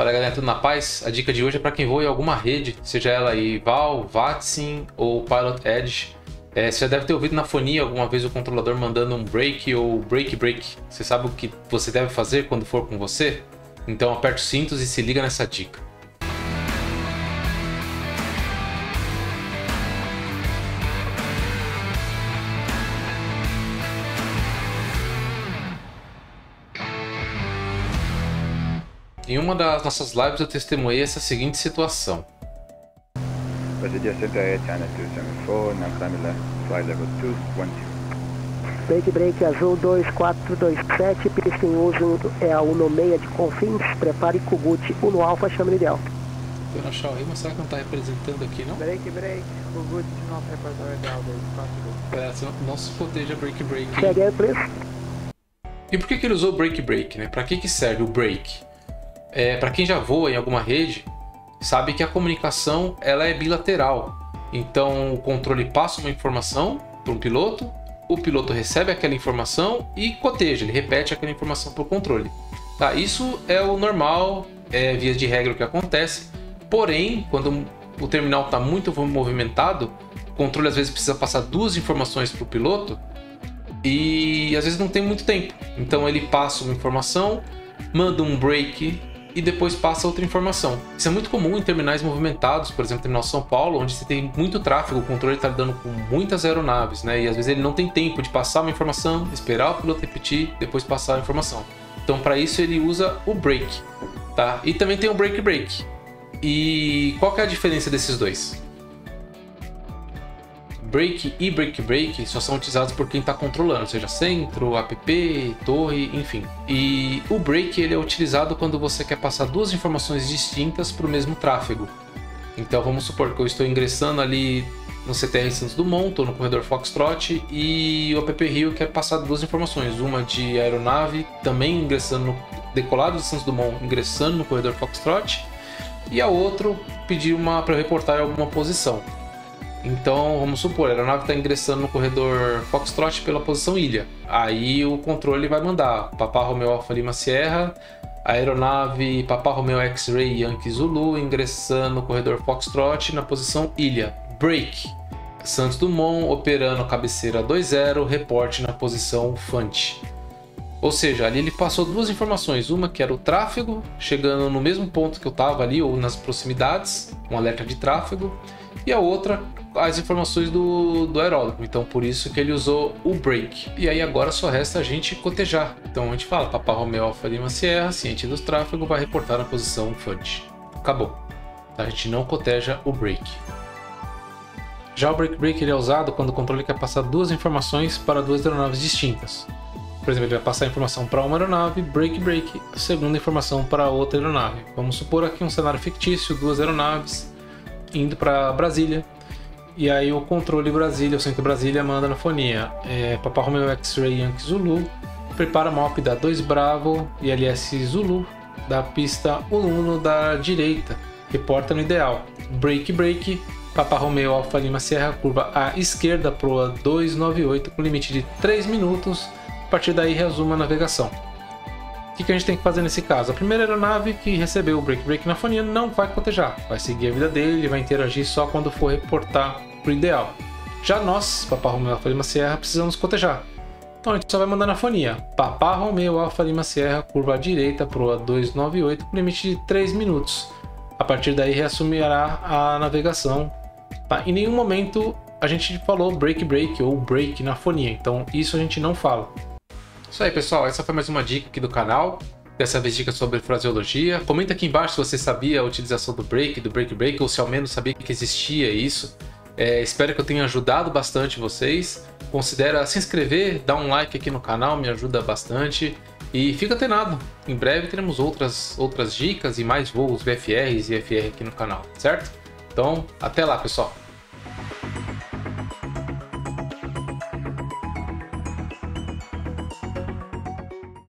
Fala galera, tudo na paz? A dica de hoje é para quem voa em alguma rede, seja ela aí VAL, VATSIM ou Pilot Edge. Você já deve ter ouvido na fonia alguma vez o controlador mandando um break ou break. Você sabe o que você deve fazer quando for com você? Então aperte os cintos e se liga nessa dica. Em uma das nossas lives eu testemunhei essa seguinte situação. Break azul 2427, pista em uso é a 16 de Confins, prepare Kugut 1 Alfa, chame ideal. Eu não achar o mas será que não está representando aqui não? Break, Kugut não representa ideal 242. Não se proteja break. Segue aí, please. E por que ele usou break, né? Para que serve o break? Para quem já voa em alguma rede, sabe que a comunicação ela é bilateral. Então o controle passa uma informação para um piloto, o piloto recebe aquela informação e coteja, ele repete aquela informação para o controle. Tá? Isso é o normal, via de regra o que acontece. Porém, quando o terminal está muito movimentado, o controle às vezes precisa passar duas informações para o piloto e às vezes não tem muito tempo. Então ele passa uma informação, manda um break e depois passa outra informação. Isso é muito comum em terminais movimentados, por exemplo, terminal São Paulo, onde você tem muito tráfego, o controle está lidando com muitas aeronaves, né? E às vezes ele não tem tempo de passar uma informação, esperar o piloto repetir, depois passar a informação. Então para isso ele usa o break, tá? E também tem o break. E qual que é a diferença desses dois? Break e break só são utilizados por quem está controlando, seja centro, app, torre, enfim. E o break ele é utilizado quando você quer passar duas informações distintas para o mesmo tráfego. Então vamos supor que eu estou ingressando ali no CTR Santos Dumont, estou no corredor Foxtrot e o app Rio quer passar duas informações, uma de aeronave também ingressando no decolado de Santos Dumont, ingressando no corredor Foxtrot, e a outra pedir para eu reportar em alguma posição. Então, vamos supor, a aeronave está ingressando no corredor Foxtrot pela posição ilha. Aí o controle vai mandar Papa Romeo Alfa Lima Sierra, a aeronave Papa Romeo X-Ray Yankee Zulu ingressando no corredor Foxtrot na posição ilha. Break. Santos Dumont operando cabeceira 20, reporte na posição Fante. Ou seja, ali ele passou duas informações, uma que era o tráfego, chegando no mesmo ponto que eu estava ali, ou nas proximidades, um alerta de tráfego, e a outra, as informações do aeródromo. Então por isso que ele usou o break. E aí agora só resta a gente cotejar. Então a gente fala, Papa Romeo Alfa Lima Sierra, ciente do tráfego, vai reportar na posição Fante. Acabou. A gente não coteja o break. Já o break ele é usado quando o controle quer passar duas informações para duas aeronaves distintas. Por exemplo, ele vai passar a informação para uma aeronave, break, a segunda informação para outra aeronave. Vamos supor aqui um cenário fictício, duas aeronaves indo para Brasília. E aí o controle Brasília, o centro Brasília, manda na fonia. Papa Romeo X-Ray Yankee Zulu, prepara MOP da 2 Bravo e LS Zulu da pista 1 da direita, reporta no ideal. Break, Papa Romeo Alfa Lima Sierra, curva à esquerda, proa 298 com limite de 3 minutos. A partir daí resume a navegação. O que a gente tem que fazer nesse caso? A primeira aeronave que recebeu o break na fonia não vai cotejar, vai seguir a vida dele, vai interagir só quando for reportar para o ideal. Já nós, Papa Romeo Alfa Lima Sierra, precisamos cotejar. Então a gente só vai mandar na fonia. Papa Romeo Alfa Lima Sierra, curva à direita, proa 298 com limite de 3 minutos. A partir daí reassumirá a navegação. Tá? Em nenhum momento a gente falou break ou break na fonia, então isso a gente não fala. Isso aí, pessoal, essa foi mais uma dica aqui do canal, dessa vez dica sobre fraseologia. Comenta aqui embaixo se você sabia a utilização do break, ou se ao menos sabia que existia isso. Espero que eu tenha ajudado bastante vocês. Considera se inscrever, dar um like aqui no canal, me ajuda bastante. E fica antenado, em breve teremos outras dicas e mais voos VFRs e FR aqui no canal, certo? Então, até lá, pessoal!